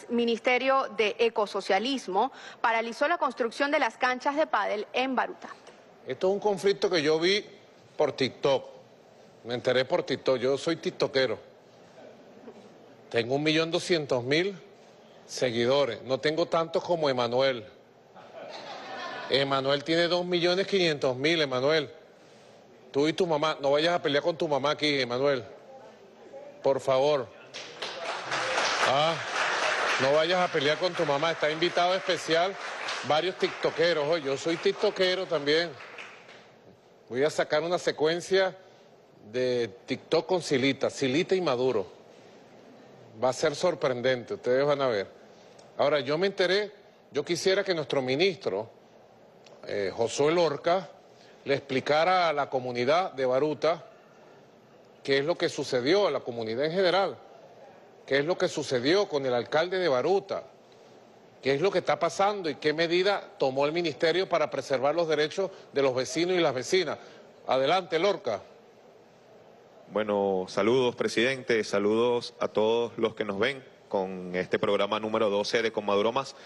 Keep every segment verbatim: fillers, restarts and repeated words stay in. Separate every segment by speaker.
Speaker 1: Ministerio de Ecosocialismo paralizó la construcción de las canchas de pádel en Baruta.
Speaker 2: Esto es un conflicto que yo vi por TikTok. Me enteré por TikTok. Yo soy tiktokero. Tengo un millón doscientos mil seguidores. No tengo tantos como Emanuel. Emanuel tiene dos millones quinientos mil, Emanuel. Tú y tu mamá, no vayas a pelear con tu mamá aquí, Emanuel. Por favor. Ah, no vayas a pelear con tu mamá. Está invitado especial varios tiktokeros. Oh, yo soy tiktokero también. Voy a sacar una secuencia de TikTok con Silita, Silita y Maduro. Va a ser sorprendente, ustedes van a ver. Ahora, yo me enteré, yo quisiera que nuestro ministro, eh, Josué Lorca, le explicara a la comunidad de Baruta qué es lo que sucedió, a la comunidad en general, qué es lo que sucedió con el alcalde de Baruta, qué es lo que está pasando y qué medida tomó el ministerio para preservar los derechos de los vecinos y las vecinas. Adelante, Lorca.
Speaker 3: Bueno, saludos, presidente, saludos a todos los que nos ven con este programa número doce de Con Maduro Más.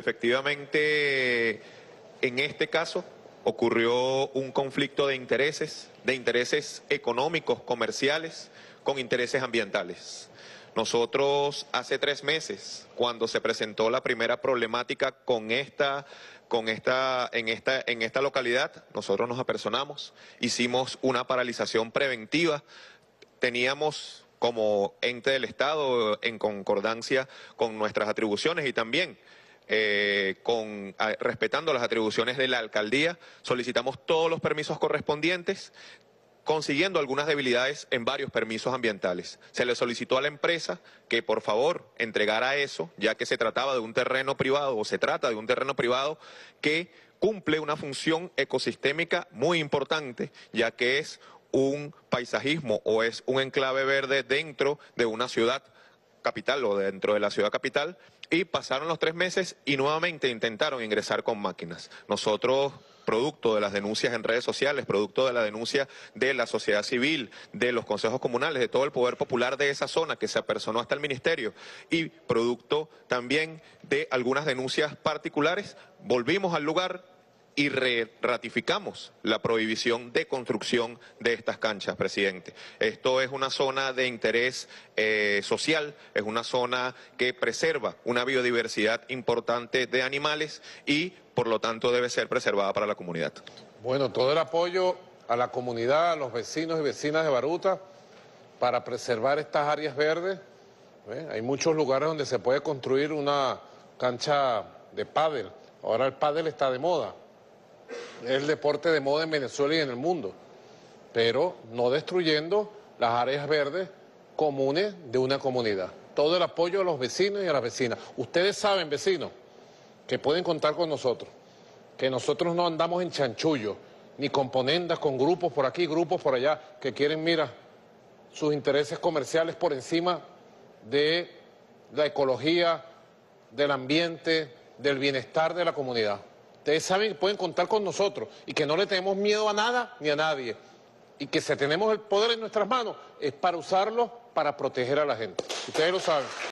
Speaker 3: Efectivamente, en este caso ocurrió un conflicto de intereses, de intereses económicos, comerciales, con intereses ambientales. Nosotros hace tres meses, cuando se presentó la primera problemática con esta, con esta, en esta, en esta localidad, nosotros nos apersonamos, hicimos una paralización preventiva, teníamos como ente del Estado, en concordancia con nuestras atribuciones y también eh, con, a, respetando las atribuciones de la alcaldía, solicitamos todos los permisos correspondientes, consiguiendo algunas debilidades en varios permisos ambientales. Se le solicitó a la empresa que por favor entregara eso, ya que se trataba de un terreno privado, o se trata de un terreno privado que cumple una función ecosistémica muy importante, ya que es un paisajismo o es un enclave verde dentro de una ciudad capital o dentro de la ciudad capital, y pasaron los tres meses y nuevamente intentaron ingresar con máquinas. Nosotros, producto de las denuncias en redes sociales, producto de la denuncia de la sociedad civil, de los consejos comunales, de todo el poder popular de esa zona que se apersonó hasta el ministerio y producto también de algunas denuncias particulares, volvimos al lugar y ratificamos la prohibición de construcción de estas canchas, presidente. Esto es una zona de interés eh, social, es una zona que preserva una biodiversidad importante de animales y por lo tanto debe ser preservada para la comunidad.
Speaker 2: Bueno, todo el apoyo a la comunidad, a los vecinos y vecinas de Baruta para preservar estas áreas verdes. ¿Eh? Hay muchos lugares donde se puede construir una cancha de pádel. Ahora el pádel está de moda. Es el deporte de moda en Venezuela y en el mundo, pero no destruyendo las áreas verdes comunes de una comunidad. Todo el apoyo a los vecinos y a las vecinas. Ustedes saben, vecinos, que pueden contar con nosotros, que nosotros no andamos en chanchullo, ni con ponendas, con grupos por aquí, grupos por allá, que quieren, mira, sus intereses comerciales por encima de la ecología, del ambiente, del bienestar de la comunidad. Ustedes saben que pueden contar con nosotros y que no le tenemos miedo a nada ni a nadie. Y que si tenemos el poder en nuestras manos es para usarlo para proteger a la gente. Ustedes lo saben.